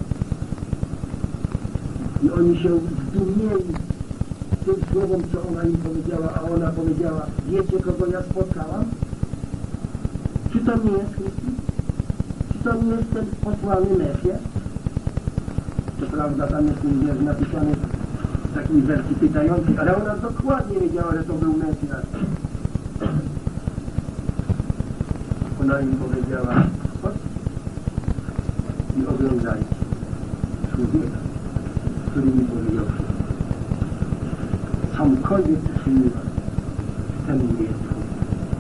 I oni się zdumieli tym słowom, co ona im powiedziała, a ona powiedziała, wiecie, kogo ja spotkałam? Czy to nie jest Chrystus? Czy to nie jest ten posłany Mesjasz? Co prawda tam jest ten wiersz napisany w takiej wersji pytającej, ale ona dokładnie wiedziała, że to był Mesjasz. Ona im powiedziała, chodźcie i oglądajcie człowieka, który mi powiedział wszystko. Cokolwiek uczyniła, ten nie jest Twój.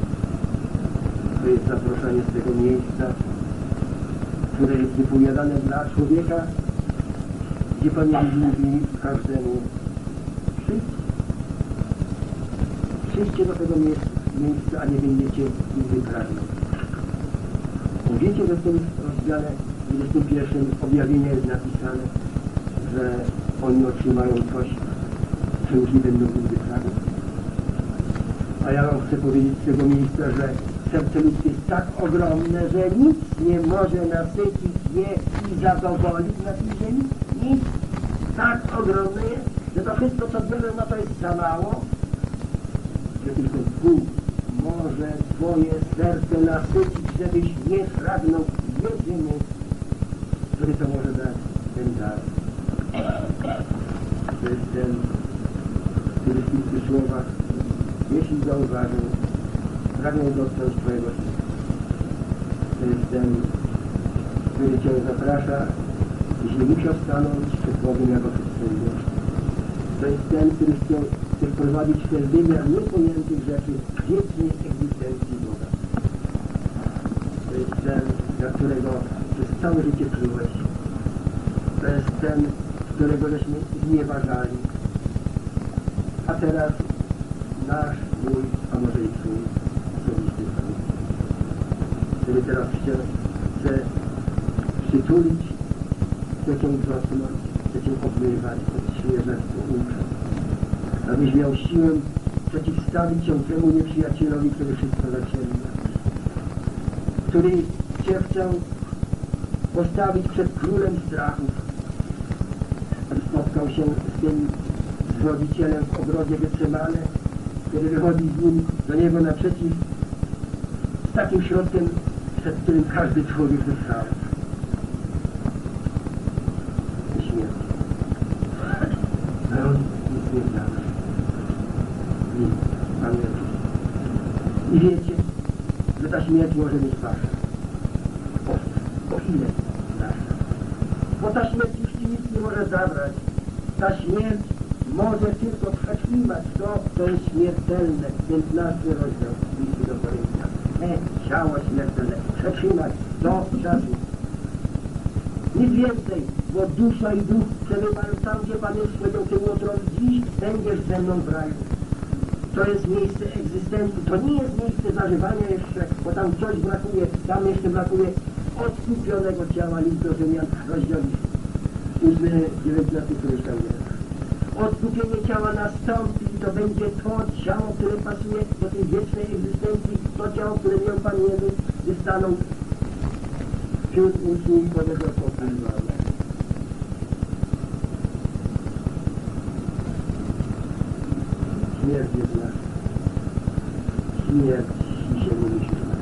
To jest zaproszenie z tego miejsca, które jest wypowiadane dla człowieka, gdzie Pan Jezus mówi każdemu, przyjdźcie. Przyjdźcie do tego miejsca, a nie będziecie nigdy pragnąć. Wiecie, że w tym rozdziale dwudziestym pierwszym objawienia jest napisane, że oni otrzymają coś, co już nie będą nigdy pragnąć. A ja wam chcę powiedzieć z tego miejsca, że serce ludzkie jest tak ogromne, że nic nie może nasycić je i zadowolić na tej ziemi. Nic tak ogromne jest, że to wszystko, co byle na to jest za mało, że tylko Bóg może Twoje serce nasycić, żebyś nie pragnął jedyny, który to może dać ten dar. To jest ten, który w tych słowach, jeśli zauważył, pragnął dotknąć Twojego serca. To jest ten, który Cię zaprasza, jeśli musiał stanąć przed Bogiem jako przedstawiciel. To jest ten, który chce, chce wprowadzić w ten wymiar niepojętych rzeczy wiecznej egzystencji Boga. To jest ten, dla którego przez całe życie plułeś. To jest ten, którego żeśmy znieważali. A teraz nasz, mój, a może i Twój osobisty Pan, który teraz chce, chce przytulić, chce Cię wzrosnąć, chce Cię obmywać, odświeżać, pouczać, abyś miał siłę przeciwstawić się temu nieprzyjacielowi, który wszystko zaciemnia, który Cię chce postawić przed królem strachów. Spotkał się z tym zwodzicielem w ogrodzie Getsemane, który wychodzi z nim do niego naprzeciw, z takim środkiem, przed którym każdy człowiek wytrwał. Śmierć. Ale on nic nie znał. Nic. Pan Jezus. I wiecie, że ta śmierć może być wasza. O, o ile nasza. Bo ta śmierć już ci nic nie może zabrać. Ta śmierć może tylko prześliwać to, co jest śmiertelne. piętnasty rozdział listu do Koryntian. Te ciało śmiertelne przetrzymać do czasu. Nic więcej, bo dusza i duch przebywają tam, gdzie Pan Jezus powiedział tym łotrowi, dziś będziesz ze mną w raju. To jest miejsce egzystencji, to nie jest miejsce zażywania jeszcze, bo tam coś brakuje, tam jeszcze brakuje odkupionego ciała, list do Rzymian, rozdział ósmy, dziewiętnasty, który tam jest. Odkupienie ciała nastąpi i to będzie to ciało, które pasuje do tej wiecznej egzystencji, to ciało, które miał Pan Jezus, gdy stanął wśród uczniów i powiedział pochwalone. Śmierć jest nasza. Śmierć się nie musi znać.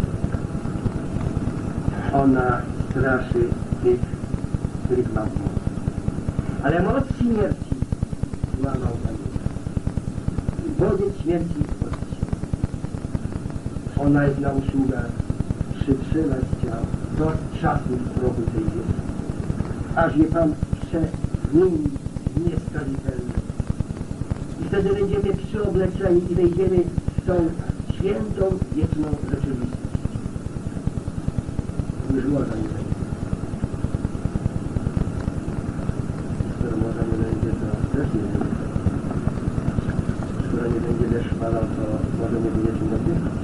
Ona straszy tych, których ma moc. Ale moc śmierci złamał Pan Jezus. Bodziec śmierci odciął. Ona jest na usługach przytrzymać ciało do czasów progu tej ziemi. Aż je Pan przemieni w nieskazitelne. I wtedy będziemy przyobleczeni i wejdziemy w tą świętą, wieczną rzeczywistość. Już morza nie będzie. Skoro morza nie będzie, to też nie będzie. Skoro nie będzie deszcz padał, to może nie będzie czym oddychać.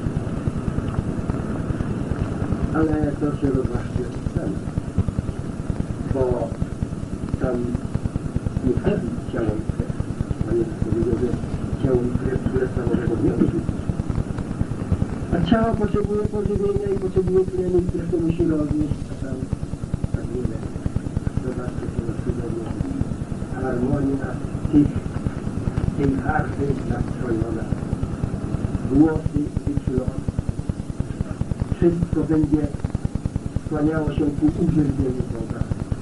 Ale to się rozważcie sami. bo tam nie wchodzi ciało i krew. Pan Jezus powiedział, że ciało i krew królestwa Bożego nie odrzucić. A ciało potrzebuje pożywienia i potrzebuje tlenu, które to musi roznieść, a tam tak wiele. Zobaczcie, to na cudownie. Harmonia tych, tej harfy nastrojona. Głosy wyczulone. Wszystko będzie skłaniało się ku uwielbieniu Boga.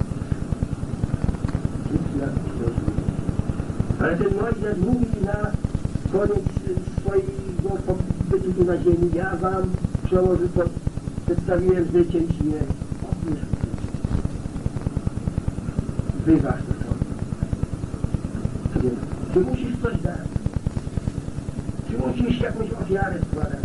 Ale ten Mojżesz mówi na koniec swojego pobytu tu na ziemi: ja wam przełoży, przedstawiłem życie i śmierć. Otóż wyważ to sobie. Czy musisz coś dać? Czy musisz jakąś ofiarę składać?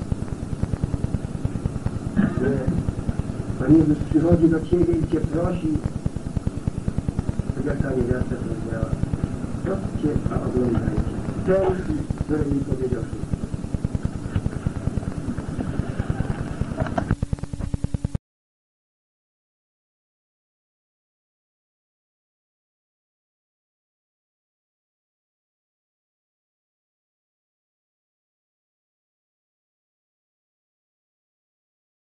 Że Pan Jezus przychodzi do Ciebie i Cię prosi, tak jak ta niewiasta powiedziała: chodźcie, a oglądajcie. Ten, który mi powiedział wszystko.